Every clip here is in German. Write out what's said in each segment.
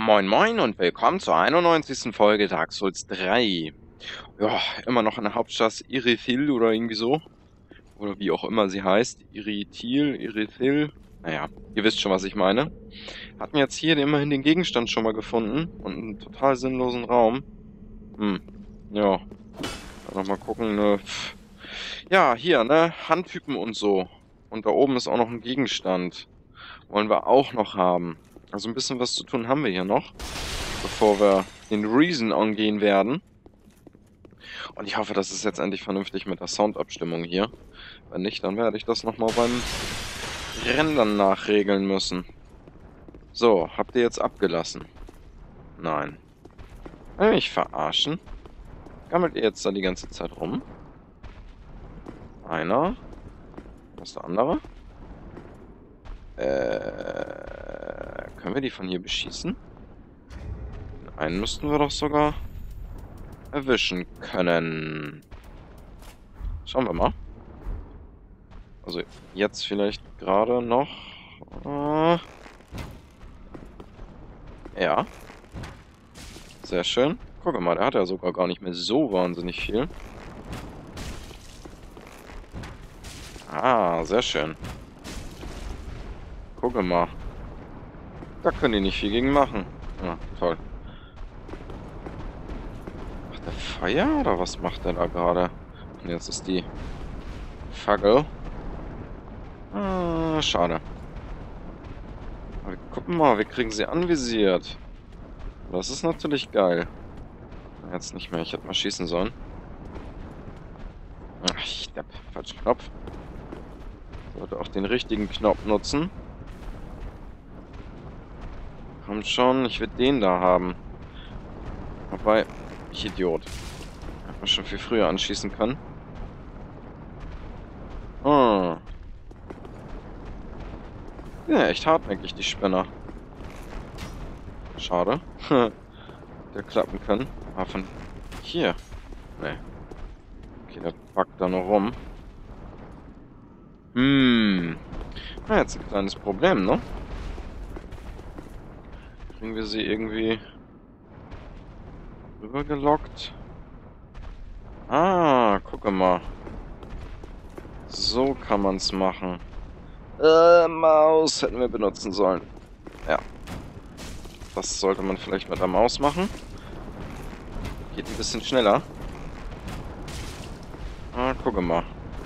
Moin Moin und willkommen zur 91. Folge Dark Souls 3. Ja, immer noch in der Hauptstadt Irithyll oder irgendwie so. Oder wie auch immer sie heißt. Irithyll. Naja, ihr wisst schon, was ich meine. Hatten jetzt hier immerhin den Gegenstand schon mal gefunden. Und einen total sinnlosen Raum. Ja. Nochmal gucken, ne. Ja, hier, ne. Handtypen und so. Und da oben ist auch noch ein Gegenstand. Wollen wir auch noch haben. Also ein bisschen was zu tun haben wir hier noch, bevor wir den Reason angehen werden. Und ich hoffe, das ist jetzt endlich vernünftig mit der Soundabstimmung hier. Wenn nicht, dann werde ich das nochmal beim Rendern nachregeln müssen. So, habt ihr jetzt abgelassen? Nein. Will mich verarschen? Gammelt ihr jetzt da die ganze Zeit rum? Einer. Was ist der andere? Können wir die von hier beschießen? Den einen müssten wir doch sogar erwischen können. Schauen wir mal. Also jetzt vielleicht gerade noch. Ja. Sehr schön. Guck mal, der hat ja sogar gar nicht mehr so wahnsinnig viel. Ah, sehr schön. Guck mal. Da können die nicht viel gegen machen. Ja, toll. Macht der Feuer oder was macht der da gerade? Und jetzt ist die Fackel. Ah, schade. Aber gucken mal, wir kriegen sie anvisiert. Das ist natürlich geil. Jetzt nicht mehr, ich hätte mal schießen sollen. Ach, ich depp, falschen Knopf. Sollte auch den richtigen Knopf nutzen. Komm schon, ich will den da haben. Wobei, ich Idiot. Hätte man schon viel früher anschießen können. Ah. Ja, echt hartnäckig, die Spinner. Schade. Der klappen können. Ah, von hier. Nee. Okay, der packt da noch rum. Na, jetzt ein kleines Problem, ne? Kriegen wir sie irgendwie rübergelockt? Ah, guck mal. So kann man's machen. Maus hätten wir benutzen sollen. Ja. Das sollte man vielleicht mit der Maus machen. Geht ein bisschen schneller. Ah, guck mal.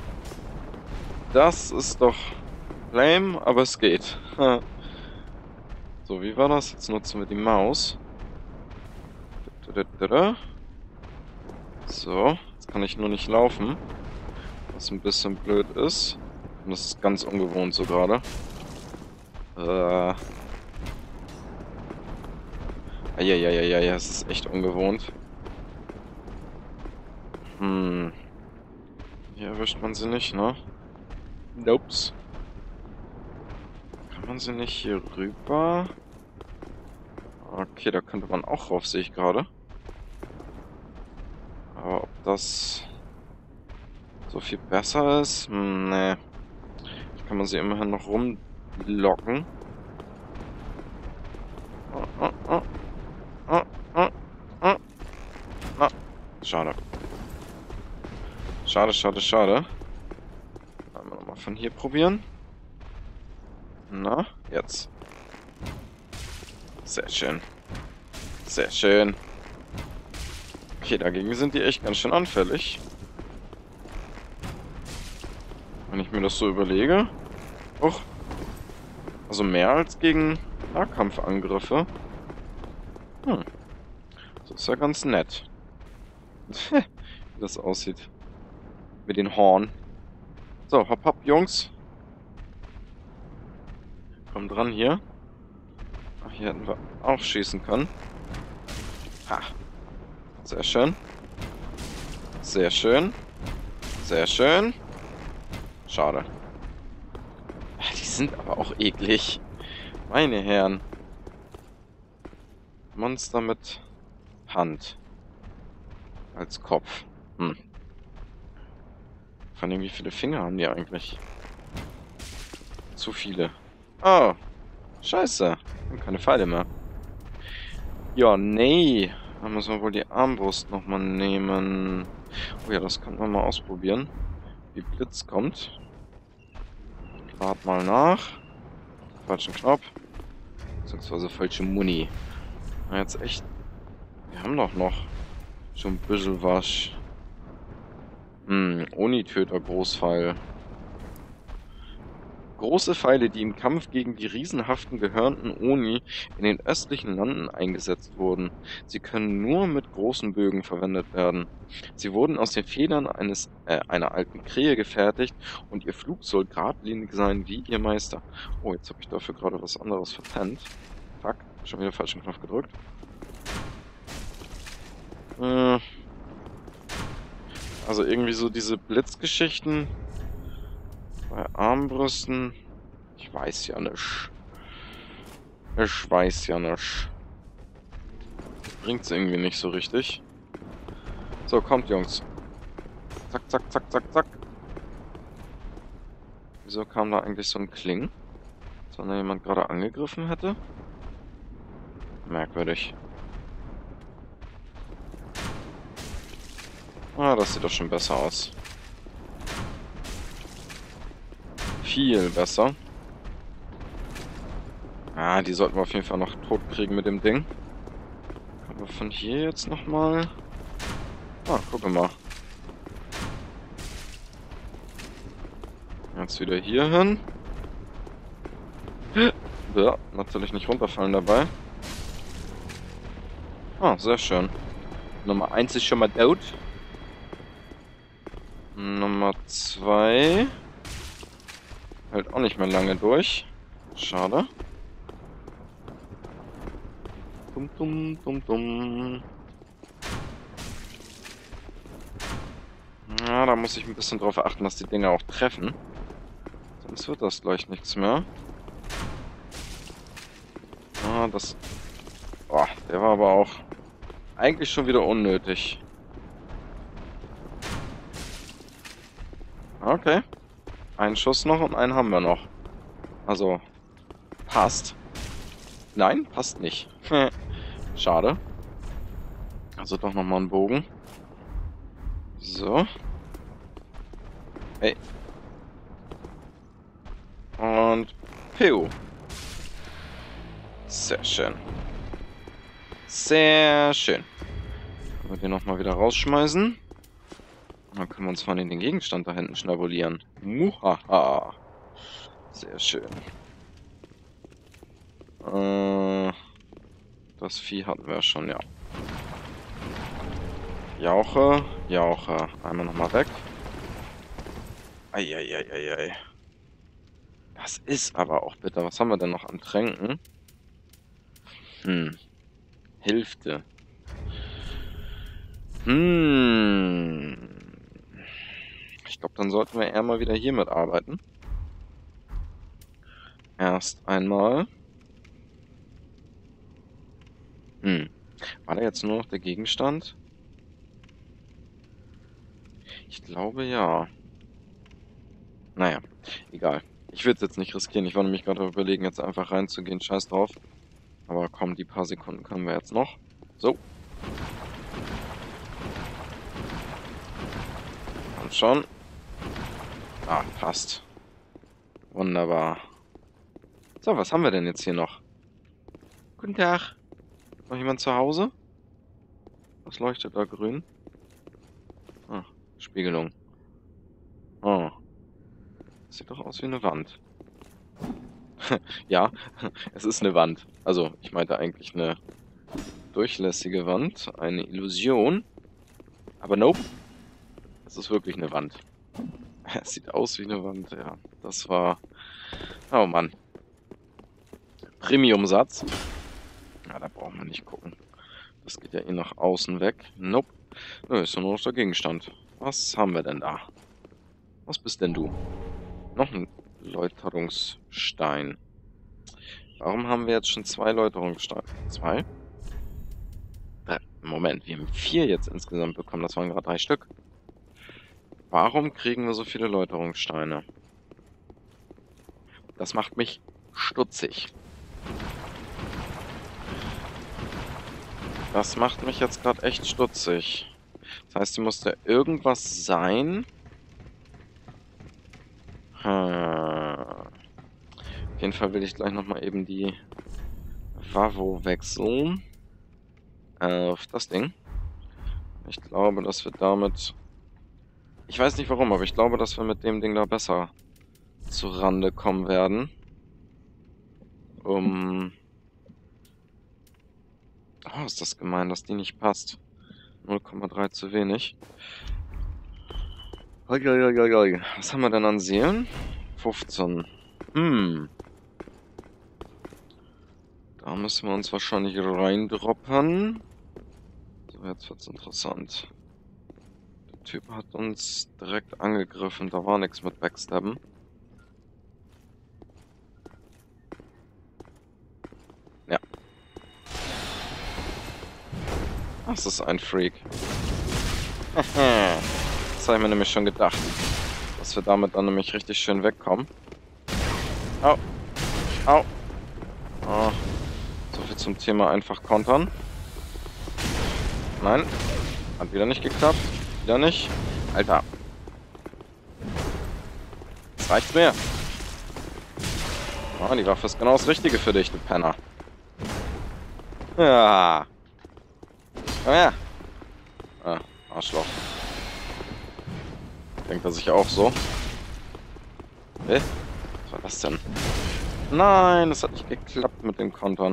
Das ist doch lame, aber es geht. So, wie war das? Jetzt nutzen wir die Maus. So, jetzt kann ich nur nicht laufen. Was ein bisschen blöd ist. Und das ist ganz ungewohnt so gerade. Ja, es ist echt ungewohnt. Hier erwischt man sie nicht, ne? Nopes. Kann man sie nicht hier rüber? Okay, da könnte man auch rauf, sehe ich gerade. Aber ob das so viel besser ist? Nee. Kann man sie immerhin noch rumlocken. Schade. Schade. Einmal nochmal von hier probieren. Na, jetzt. Sehr schön. Sehr schön. Okay, dagegen sind die echt ganz schön anfällig. Wenn ich mir das so überlege. Och. Also mehr als gegen Nahkampfangriffe. Das ist ja ganz nett. Wie das aussieht. Mit den Horn. So, hopp, Jungs. Komm dran hier. Ach, hier hätten wir auch schießen können. Ha. Sehr schön. Sehr schön. Sehr schön. Schade. Die sind aber auch eklig. Meine Herren. Monster mit Hand. Als Kopf. Vor allem, wie viele Finger haben die eigentlich? Zu viele. Oh. Scheiße. Wir haben keine Pfeile mehr. Ja, nee. Dann müssen wir wohl die Armbrust nochmal nehmen. Oh ja, das kann man mal ausprobieren. Wie Blitz kommt. Lad mal nach. Falschen Knopf. Beziehungsweise falsche Muni. Na, jetzt echt. Wir haben doch noch schon ein bisschen was. Oni-Töter Großpfeil. Große Pfeile, die im Kampf gegen die riesenhaften gehörnten Oni in den östlichen Landen eingesetzt wurden. Sie können nur mit großen Bögen verwendet werden. Sie wurden aus den Federn einer alten Krähe gefertigt und ihr Flug soll geradlinig sein wie ihr Meister. Oh, jetzt habe ich dafür gerade was anderes verpennt. Fuck, schon wieder falschen Knopf gedrückt. Also irgendwie so diese Blitzgeschichten bei Armbrüsten. Ich weiß ja nicht. Ich weiß ja nicht. Bringt's irgendwie nicht so richtig. So, kommt, Jungs. Zack, zack, zack, zack, zack. Wieso kam da eigentlich so ein Kling? Als wenn da jemand gerade angegriffen hätte? Merkwürdig. Ah, das sieht doch schon besser aus. Viel besser. Ah, die sollten wir auf jeden Fall noch tot kriegen mit dem Ding. Kommen wir von hier jetzt nochmal. Ah, guck mal. Jetzt wieder hier hin. Ja, natürlich nicht runterfallen dabei. Ah, sehr schön. Nummer 1 ist schon mal tot. Nummer 2 hält auch nicht mehr lange durch. Schade. Dum, dum, dum, dum. Ja, da muss ich ein bisschen drauf achten, dass die Dinger auch treffen. Sonst wird das gleich nichts mehr. Ah, das... Oh, der war aber auch eigentlich schon wieder unnötig. Okay. Einen Schuss noch und einen haben wir noch. Also, passt. Nein, passt nicht. Schade. Also doch nochmal einen Bogen. So. Hey. Und Piu. Sehr schön. Sehr schön. Können wir den nochmal wieder rausschmeißen. Dann können wir uns von den Gegenstand da hinten schnabulieren. Muhaha. Sehr schön. Das Vieh hatten wir schon, ja. Jauche, Jauche. Einmal nochmal weg. Eieieiei. Das ist aber auch bitter. Was haben wir denn noch an Tränken? Hälfte. Ich glaube, dann sollten wir eher mal wieder hier mitarbeiten. Erst einmal. War da jetzt nur noch der Gegenstand? Ich glaube, ja. Naja, egal. Ich will es jetzt nicht riskieren. Ich war nämlich gerade überlegen, jetzt einfach reinzugehen. Scheiß drauf. Aber komm, die paar Sekunden können wir jetzt noch. So. Und schon. Ah, passt. Wunderbar. So, was haben wir denn jetzt hier noch? Guten Tag. Noch jemand zu Hause? Was leuchtet da grün? Ah, Spiegelung. Oh. Das sieht doch aus wie eine Wand. Ja, es ist eine Wand. Also, ich meinte eigentlich eine durchlässige Wand. Eine Illusion. Aber nope. Es ist wirklich eine Wand. Es sieht aus wie eine Wand, ja. Das war... Oh Mann. Premium-Satz. Ja, da brauchen wir nicht gucken. Das geht ja eh nach außen weg. Nope. Nö, ist nur noch der Gegenstand. Was haben wir denn da? Was bist denn du? Noch ein Läuterungsstein. Warum haben wir jetzt schon 2 Läuterungssteine? 2? Moment, wir haben 4 jetzt insgesamt bekommen. Das waren gerade 3 Stück. Warum kriegen wir so viele Läuterungssteine? Das macht mich stutzig. Das macht mich jetzt gerade echt stutzig. Das heißt, hier muss da irgendwas sein. Auf jeden Fall will ich gleich nochmal eben die Vavo wechseln. Auf das Ding. Ich glaube, dass wir damit... Ich weiß nicht warum, aber ich glaube, dass wir mit dem Ding da besser zurande kommen werden. Oh, ist das gemein, dass die nicht passt. 0,3 zu wenig. Was haben wir denn an Seelen? 15. Da müssen wir uns wahrscheinlich reindroppen. So, jetzt wird's interessant. Der Typ hat uns direkt angegriffen. Da war nichts mit Backstabben. Ja. Das ist ein Freak. Das habe ich mir nämlich schon gedacht. Dass wir damit dann nämlich richtig schön wegkommen. Au. Au. Oh. So viel zum Thema einfach kontern. Nein. Hat wieder nicht geklappt. Wieder nicht. Alter. Das reicht mir. Oh, die Waffe ist genau das Richtige für dich, du Penner. Ja. Komm her. Ah, Arschloch. Denkt er sich auch so? Was war das denn? Nein, das hat nicht geklappt mit den Kontern.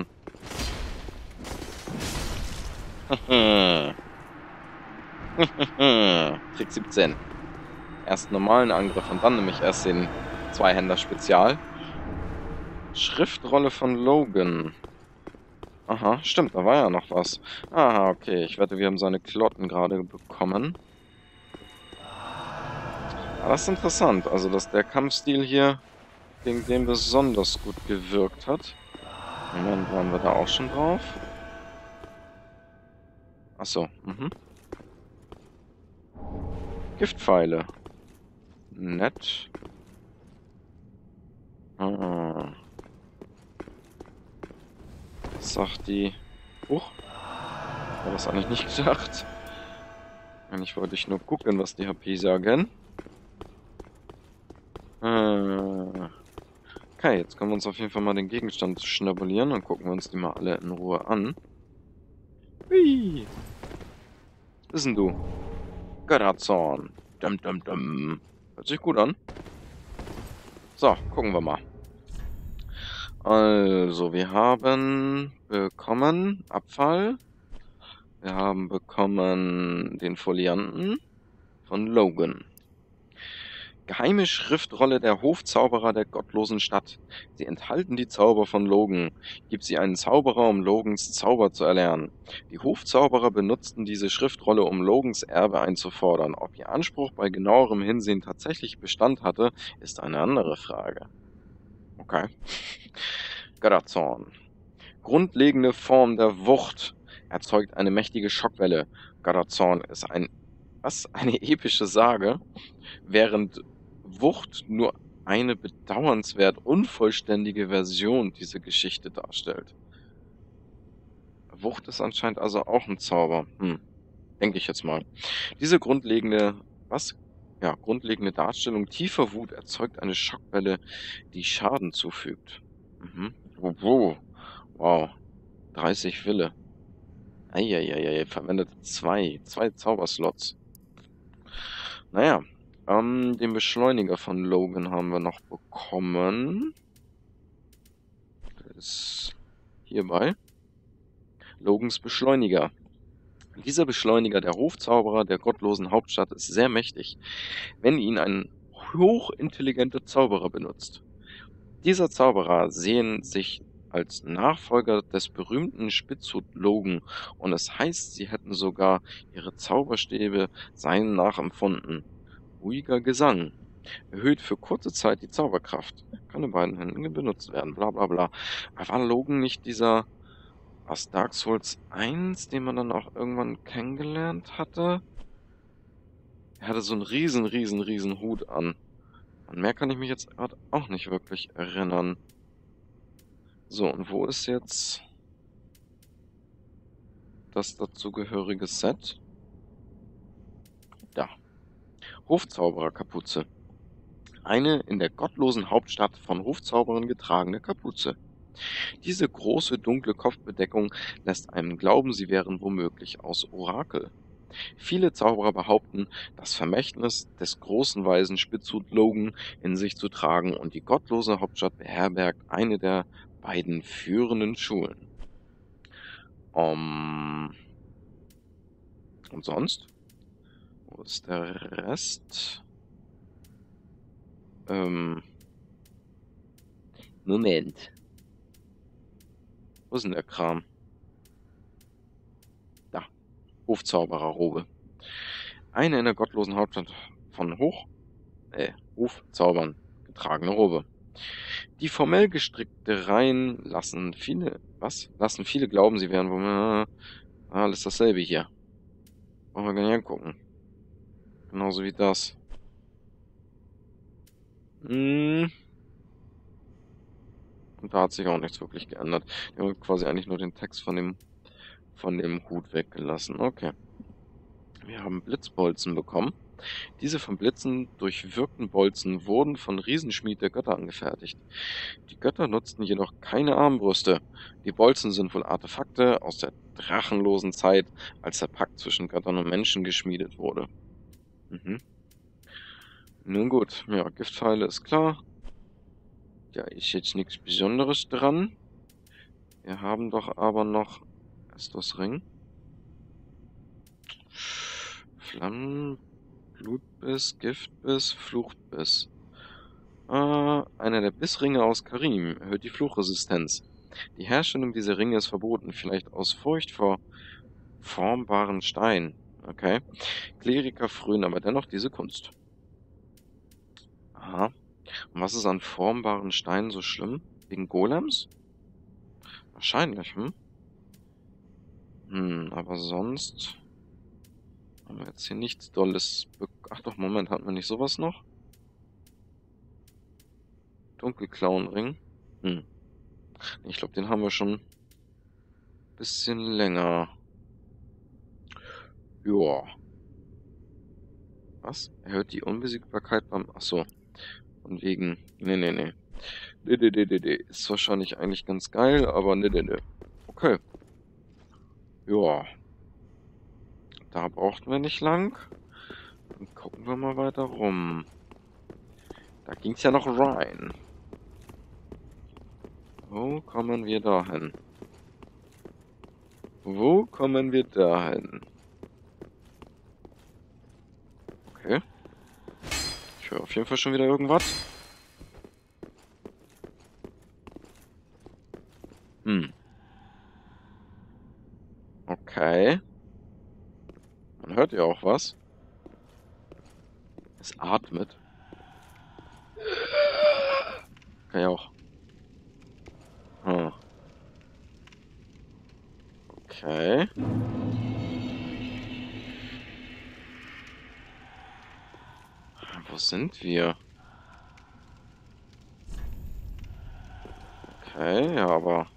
Trick 17. Erst normalen Angriff und dann nämlich erst den Zweihänder-Spezial. Schriftrolle von Logan. Aha, stimmt, da war ja noch was. Aha, okay, ich wette, wir haben seine Klotten gerade bekommen. Aber das ist interessant, also dass der Kampfstil hier gegen den besonders gut gewirkt hat. Moment, waren wir da auch schon drauf? Achso, Giftpfeile. Nett. Ah. Was sagt die? Huch. War das eigentlich nicht gedacht? Eigentlich wollte ich nur gucken, was die HP sagen. Okay, jetzt können wir uns auf jeden Fall mal den Gegenstand schnabulieren. Dann gucken wir uns die mal alle in Ruhe an. Hui. Was bist denn du? Götterzorn. Dum, dum, dum. Hört sich gut an. So, gucken wir mal. Also, wir haben bekommen Abfall. Wir haben bekommen den Folianten von Logan. Geheime Schriftrolle der Hofzauberer der gottlosen Stadt. Sie enthalten die Zauber von Logan. Gib sie einen Zauberer, um Logans Zauber zu erlernen. Die Hofzauberer benutzten diese Schriftrolle, um Logans Erbe einzufordern. Ob ihr Anspruch bei genauerem Hinsehen tatsächlich Bestand hatte, ist eine andere Frage. Okay. Götterzorn. Grundlegende Form der Wucht erzeugt eine mächtige Schockwelle. Götterzorn ist eine epische Sage, während Wucht nur eine bedauernswert unvollständige Version dieser Geschichte darstellt. Wucht ist anscheinend also auch ein Zauber. Denke ich jetzt mal. Diese grundlegende Darstellung tiefer Wut erzeugt eine Schockwelle, die Schaden zufügt. Wow. 30 Wille. Eieiei, verwendet zwei Zauberslots. Naja, den Beschleuniger von Logan haben wir noch bekommen. Der ist hierbei. Logans Beschleuniger. Dieser Beschleuniger der Hofzauberer der gottlosen Hauptstadt ist sehr mächtig, wenn ihn ein hochintelligenter Zauberer benutzt. Dieser Zauberer sehen sich als Nachfolger des berühmten Spitzhut Logan und es heißt, sie hätten sogar ihre Zauberstäbe seinen nachempfunden. Ruhiger Gesang. Erhöht für kurze Zeit die Zauberkraft. Kann in beiden Händen benutzt werden. Bla bla bla. War Logan nicht dieser aus Dark Souls 1, den man dann auch irgendwann kennengelernt hatte? Er hatte so einen riesen Hut an. An mehr kann ich mich jetzt gerade auch nicht wirklich erinnern. So, und wo ist jetzt das dazugehörige Set. Da. Hofzaubererkapuze. Eine in der gottlosen Hauptstadt von Hofzauberern getragene Kapuze. Diese große dunkle Kopfbedeckung lässt einem glauben, sie wären womöglich aus Orakel. Viele Zauberer behaupten, das Vermächtnis des großen Weisen Spitzhut Logan in sich zu tragen, und die gottlose Hauptstadt beherbergt eine der beiden führenden Schulen. Und sonst? Wo ist der Rest? Moment. Wo ist denn der Kram? Da. Hofzaubererrobe. Eine in der gottlosen Hauptstadt von Hofzaubern getragene Robe. Die formell gestrickte Reihen lassen viele glauben, sie wären wohl alles dasselbe hier. Wollen wir gar nicht angucken. Genauso wie das. Und da hat sich auch nichts wirklich geändert. Wir haben quasi eigentlich nur den Text von dem Hut weggelassen. Okay. Wir haben Blitzbolzen bekommen. Diese von Blitzen durchwirkten Bolzen wurden von Riesenschmied der Götter angefertigt. Die Götter nutzten jedoch keine Armbrüste. Die Bolzen sind wohl Artefakte aus der drachenlosen Zeit, als der Pakt zwischen Göttern und Menschen geschmiedet wurde. Nun gut, ja, Giftpfeile ist klar. Ja, ist jetzt nichts Besonderes dran. Wir haben doch aber noch Estus Ring. Flammen, Blutbiss, Giftbiss, Fluchbiss. Einer der Bissringe aus Karim erhöht die Fluchresistenz. Die Herstellung dieser Ringe ist verboten, vielleicht aus Furcht vor formbaren Steinen. Okay. Kleriker frönen aber dennoch diese Kunst. Aha. Und was ist an formbaren Steinen so schlimm? Wegen Golems? Wahrscheinlich, aber sonst haben wir jetzt hier nichts Dolles. Ach doch, Moment, hatten wir nicht sowas noch? Dunkelklauenring. Ich glaube, den haben wir schon ein bisschen länger. Ja. Was? Erhöht die Unbesiegbarkeit beim... Achso. Von wegen... Nee. Ist wahrscheinlich eigentlich ganz geil, aber nee. Okay. Ja. Da brauchten wir nicht lang. Dann gucken wir mal weiter rum. Da ging's ja noch rein. Wo kommen wir da hin? Okay. Ich höre auf jeden Fall schon wieder irgendwas. Okay. Man hört ja auch was. Es atmet. Kann ja auch. Okay. Wo sind wir? Okay, ja, aber...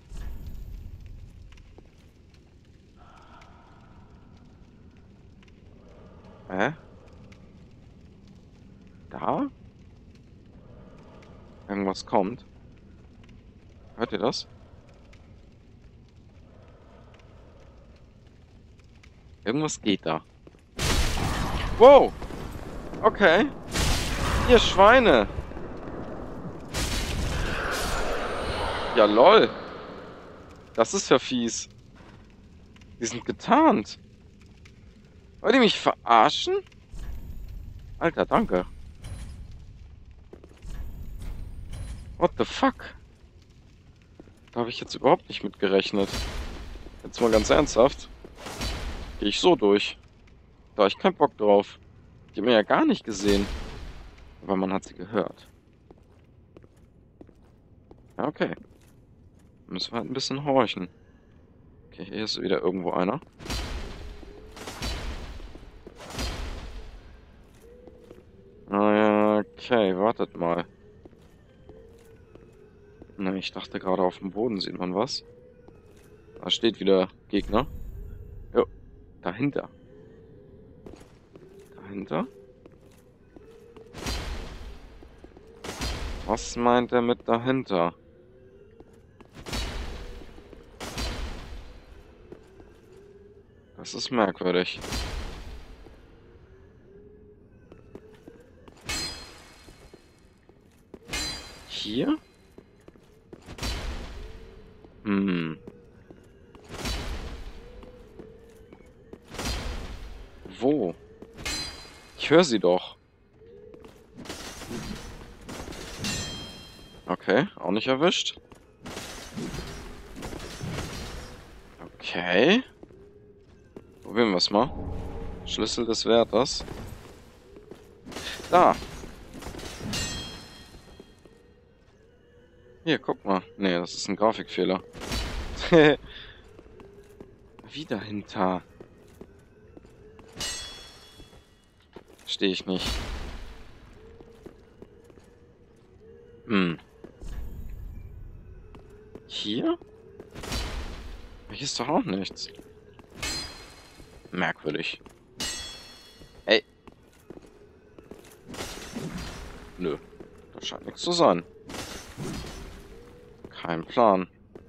Da? Irgendwas kommt. Hört ihr das? Irgendwas geht da. Wow! Okay. Ihr Schweine! Ja, lol. Das ist ja fies. Die sind getarnt. Wollt ihr mich verarschen? Alter, danke. What the fuck? Da habe ich jetzt überhaupt nicht mit gerechnet. Jetzt mal ganz ernsthaft. Gehe ich so durch. Da habe ich keinen Bock drauf. Die haben wir ja gar nicht gesehen. Aber man hat sie gehört. Ja, okay. Müssen wir halt ein bisschen horchen. Okay, hier ist wieder irgendwo einer. Okay, wartet mal. Na, ich dachte gerade auf dem Boden sieht man was. Da steht wieder Gegner. Dahinter. Dahinter? Was meint er mit dahinter? Das ist merkwürdig. Hier? Hm. Wo? Ich höre sie doch. Okay, auch nicht erwischt. Okay. Probieren wir es mal. Schlüssel des Wärters. Da. Hier, guck mal. Nee, das ist ein Grafikfehler. Wie dahinter? Verstehe ich nicht. Hm. Hier? Hier ist doch auch nichts. Merkwürdig. Ey. Nö. Da scheint nichts zu sein. Kein Plan.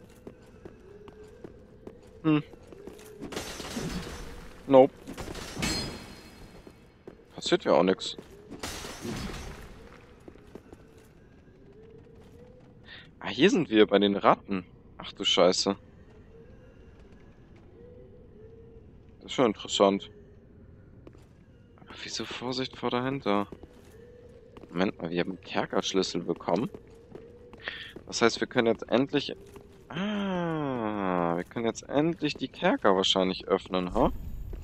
Hm. Nope. Passiert ja auch nichts. Ah, hier sind wir bei den Ratten. Ach du Scheiße. Das ist schon interessant. Aber wieso Vorsicht vor dahinter? Moment mal, wir haben einen Kerkerschlüssel bekommen. Das heißt, wir können jetzt endlich... Ah, wir können jetzt endlich die Kerker wahrscheinlich öffnen, ha?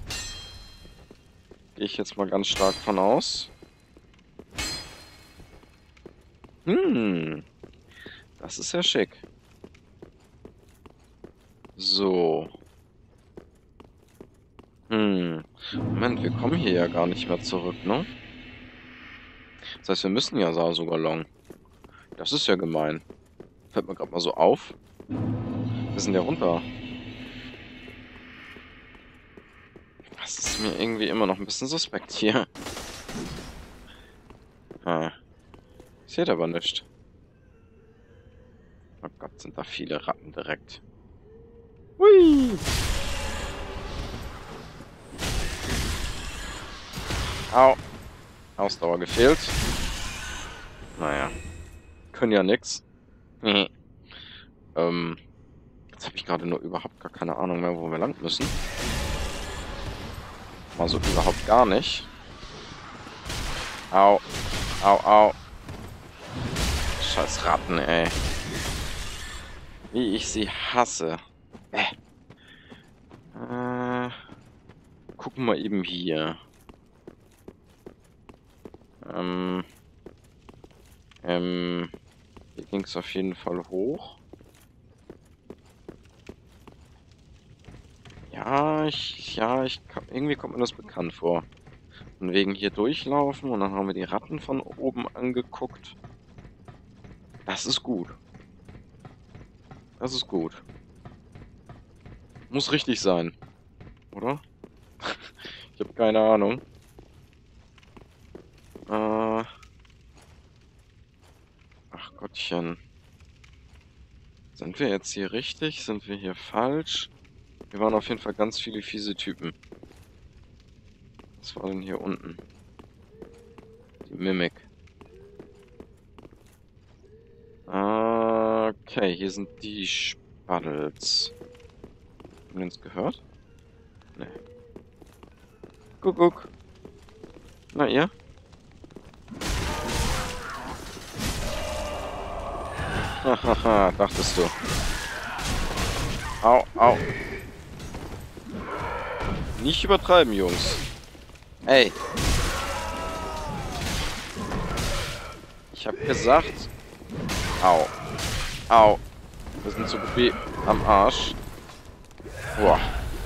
Gehe ich jetzt mal ganz stark von aus. Das ist ja schick. So. Moment, wir kommen hier ja gar nicht mehr zurück, ne? Das heißt, wir müssen ja sogar long. Das ist ja gemein. Fällt mir gerade mal so auf. Wir sind ja runter. Das ist mir irgendwie immer noch ein bisschen suspekt hier. Ich sehe aber nicht. Oh Gott, sind da viele Ratten direkt. Hui! Au. Ausdauer gefehlt. Naja. Können ja nix. Jetzt habe ich gerade nur überhaupt gar keine Ahnung mehr, wo wir lang müssen. Also überhaupt gar nicht. Au. Au, au. Scheiß Ratten, ey. Wie ich sie hasse. Gucken wir eben hier. Hier ging es auf jeden Fall hoch. Irgendwie kommt mir das bekannt vor. Von wegen hier durchlaufen und dann haben wir die Ratten von oben angeguckt. Das ist gut. Das ist gut. Muss richtig sein. Oder? Ich habe keine Ahnung. Ach Gottchen. Sind wir jetzt hier richtig? Sind wir hier falsch? Wir waren auf jeden Fall ganz viele fiese Typen. Was war denn hier unten? Die Mimik. Okay, hier sind die Spaddels. Haben wir uns gehört? Nee. Guck. Na ihr? Hahaha, dachtest du. Au, au. Nicht übertreiben, Jungs. Ey. Ich hab gesagt. Au. Au. Wir sind so gut wie am Arsch. Boah.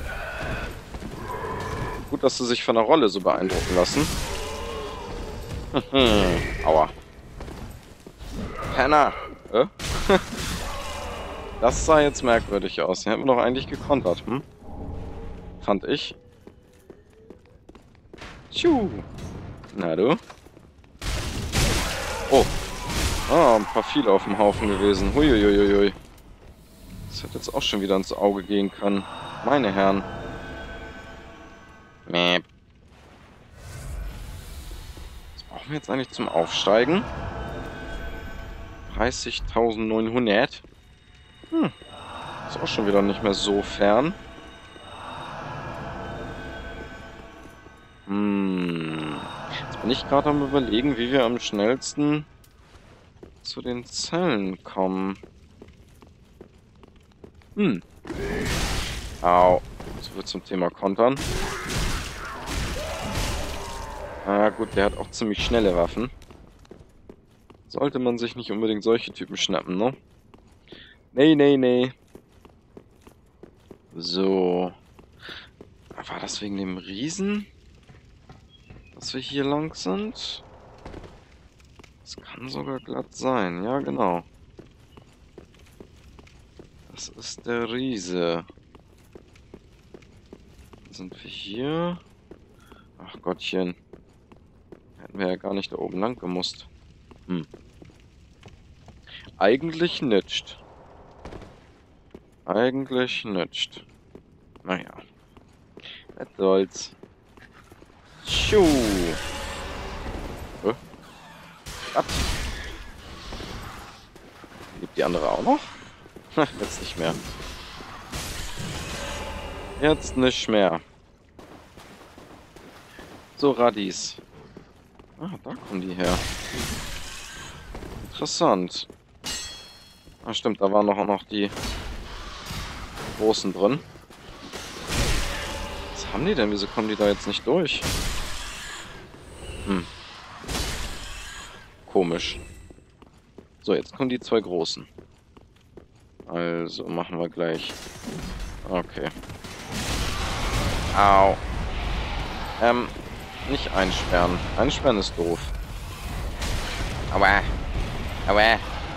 Gut, dass sie sich von der Rolle so beeindrucken lassen. Aua. Penner. Das sah jetzt merkwürdig aus. Den hätten wir doch eigentlich gekontert, Fand ich. Tschu. Na du? Oh. Ah, ein paar viele auf dem Haufen gewesen. Huiuiuiui. Das hätte jetzt auch schon wieder ins Auge gehen können. Meine Herren. Mäh. Was brauchen wir jetzt eigentlich zum Aufsteigen? 30.900. Ist auch schon wieder nicht mehr so fern. Jetzt bin ich gerade am Überlegen, wie wir am schnellsten zu den Zellen kommen. Au. So wird zum Thema Kontern. Ah gut, der hat auch ziemlich schnelle Waffen. Sollte man sich nicht unbedingt solche Typen schnappen, ne? Nee, nee, nee. So. War das wegen dem Riesen, dass wir hier lang sind? Das kann sogar glatt sein. Ja, genau. Das ist der Riese. Sind wir hier? Ach Gottchen. Hätten wir ja gar nicht da oben lang gemusst. Eigentlich nicht. Eigentlich nicht. Naja. Was soll's. Tschu. Was? Lebt die andere auch noch? Jetzt nicht mehr. Jetzt nicht mehr. So, Radis. Ah, da kommen die her. Interessant. Ah, stimmt, da waren auch noch die großen drin. Was haben die denn? Wieso kommen die da jetzt nicht durch? Komisch. So, jetzt kommen die zwei großen. Also machen wir gleich. Okay. Au. Nicht einsperren. Einsperren ist doof. Aua. Aua.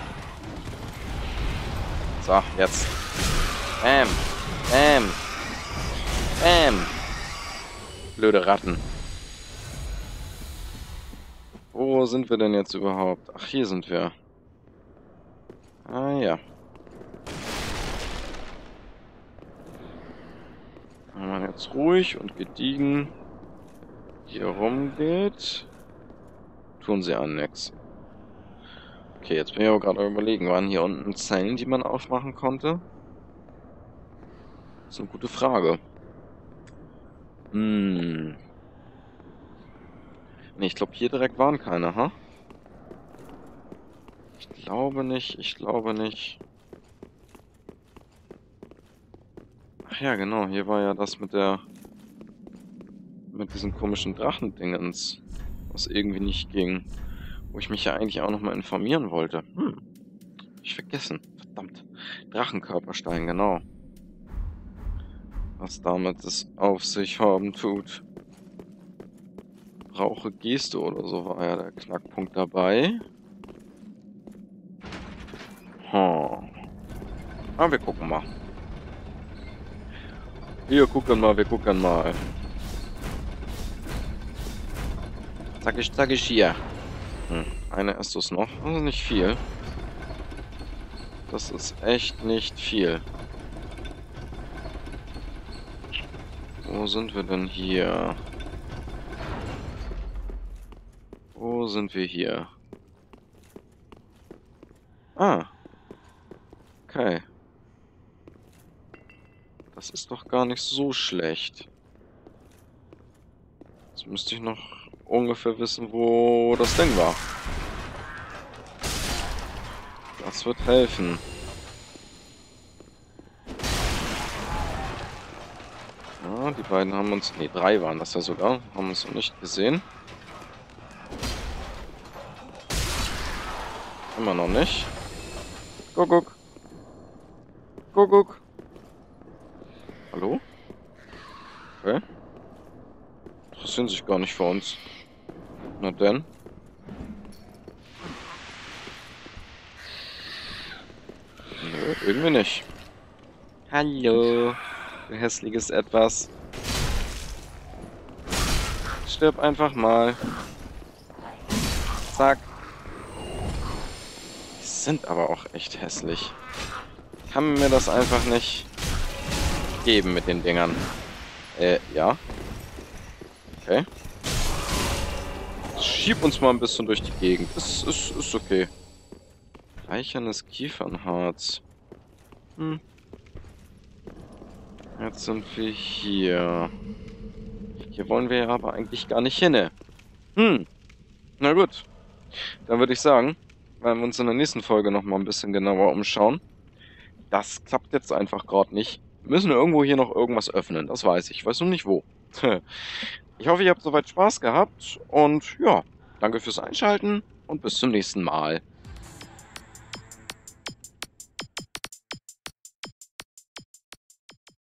So, jetzt. Bam. Bam. Bam. Blöde Ratten. Wo sind wir denn jetzt überhaupt? Ach, hier sind wir. Ah, ja. Wenn man jetzt ruhig und gediegen hier rumgeht, tun sie an nix. Okay, jetzt bin ich aber gerade überlegen, waren hier unten Zellen, die man aufmachen konnte? Das ist eine gute Frage. Nee, ich glaube, hier direkt waren keine, ha? Ich glaube nicht, ich glaube nicht. Ach ja, genau, hier war ja das mit diesen komischen Drachendingens, was irgendwie nicht ging. Wo ich mich ja eigentlich auch nochmal informieren wollte. Ich vergessen. Verdammt. Drachenkörperstein, genau. Was damit es auf sich haben tut. Brauche Geste oder so war ja der Knackpunkt dabei. Aber wir gucken mal. Wir gucken mal, wir gucken mal. Zack ich hier. Eine ist es noch. Das ist nicht viel. Das ist echt nicht viel. Wo sind wir denn hier? Wo sind wir hier? Ah. Okay. Das ist doch gar nicht so schlecht. Jetzt müsste ich noch ungefähr wissen, wo das Ding war. Das wird helfen. Ja, die beiden haben uns... Ne, 3 waren das ja sogar. Haben uns noch nicht gesehen. Immer noch nicht. Kuckuck. Kuckuck. Hallo? Okay. Interessieren sich gar nicht für uns. Na denn? Nö, irgendwie nicht. Hallo, du hässliches Etwas. stirb einfach mal. Zack. Die sind aber auch echt hässlich. Kann mir das einfach nicht geben mit den Dingern. Ja. Okay. Schieb uns mal ein bisschen durch die Gegend. Ist okay. Reicherndes Kiefernharz. Jetzt sind wir hier. Hier wollen wir ja aber eigentlich gar nicht hin. Na gut. Dann würde ich sagen, werden wir uns in der nächsten Folge nochmal ein bisschen genauer umschauen. Das klappt jetzt einfach gerade nicht. Wir müssen irgendwo hier noch irgendwas öffnen. Das weiß ich. Ich weiß nur nicht wo. Ich hoffe, ihr habt soweit Spaß gehabt. Und ja, danke fürs Einschalten und bis zum nächsten Mal.